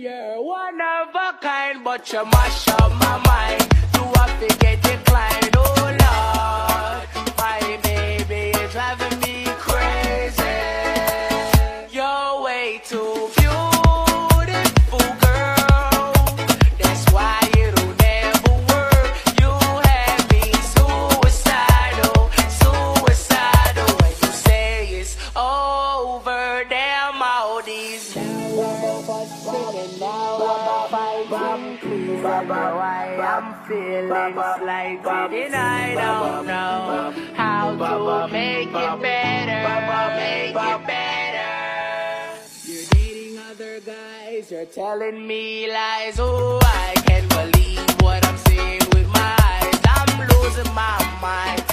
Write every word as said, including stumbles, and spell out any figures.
You're one of a kind, but you mash up my mind. You have to get declined, oh Lord. My baby is driving me crazy. You're way too beautiful, girl. That's why it'll never work. You have me suicidal, suicidal. When you say it's over, damn all these. Singing now, I'm fighting, please. I know why I'm feeling slighted, and I don't know how to make it better, make it better. You're dating other guys, you're telling me lies. Oh, I can't believe what I'm seeing with my eyes. I'm losing my mind.